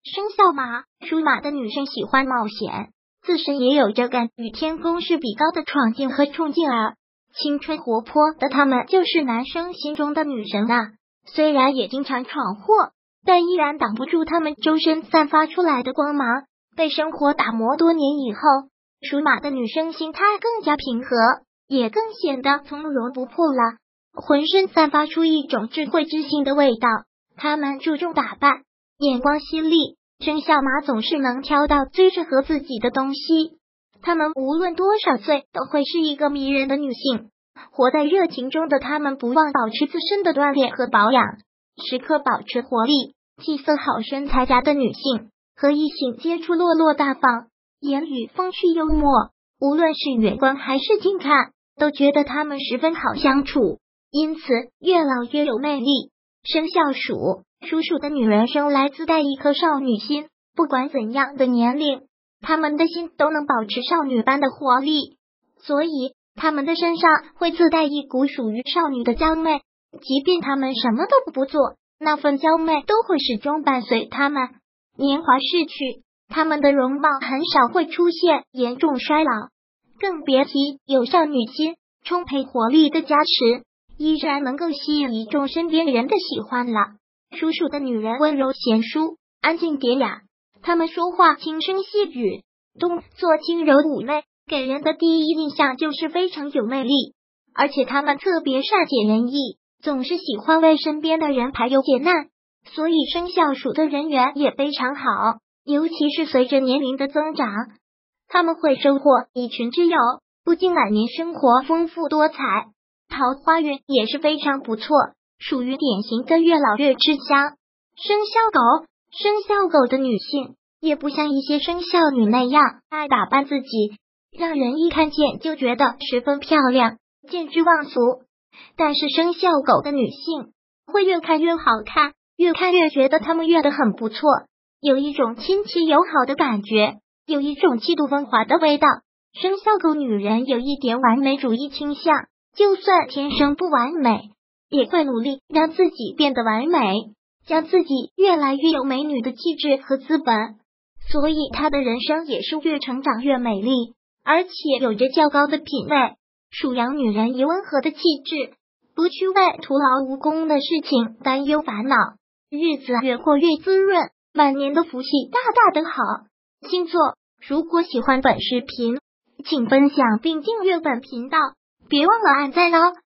生肖马，属马的女生喜欢冒险，自身也有着敢与天公试比高的闯劲和冲劲儿。青春活泼的她们就是男生心中的女神啊！虽然也经常闯祸，但依然挡不住她们周身散发出来的光芒。被生活打磨多年以后，属马的女生心态更加平和，也更显得从容不迫了，浑身散发出一种智慧知性的味道。她们注重打扮，眼光犀利，生肖马总是能挑到最适合自己的东西。她们无论多少岁都会是一个迷人的女性，活在热情中的她们不忘保持自身的锻炼和保养，时刻保持活力。气色好、身材佳的女性和异性接触落落大方，言语风趣幽默，无论是远观还是近看，都觉得她们十分好相处，因此越老越有魅力。生肖属，属鼠的女人生来自带一颗少女心，不管怎样的年龄，她们的心都能保持少女般的活力，所以她们的身上会自带一股属于少女的娇媚，即便她们什么都不做，那份娇媚都会始终伴随她们。年华逝去，她们的容貌很少会出现严重衰老，更别提有少女心、充沛活力的加持，依然能够吸引一众身边人的喜欢了。属鼠的女人温柔贤淑，安静典雅，她们说话轻声细语，动作轻柔妩媚，给人的第一印象就是非常有魅力。而且她们特别善解人意，总是喜欢为身边的人排忧解难，所以生肖属的人缘也非常好。尤其是随着年龄的增长，他们会收获一群挚友，不仅晚年生活丰富多彩，桃花运也是非常不错，属于典型的越老越吃香。生肖狗，生肖狗的女性也不像一些生肖女那样爱打扮自己，让人一看见就觉得十分漂亮，见之忘俗。但是生肖狗的女性会越看越好看，越看越觉得她们越得很不错，有一种亲切友好的感觉，有一种气度风华的味道。生肖狗女人有一点完美主义倾向，就算天生不完美，也会努力让自己变得完美，将自己越来越有美女的气质和资本，所以她的人生也是越成长越美丽，而且有着较高的品味。属羊女人以温和的气质，不去为徒劳无功的事情担忧烦恼，日子越过越滋润，晚年的福气大大的好。星座，如果喜欢本视频，请分享并订阅本频道，别忘了按赞哦。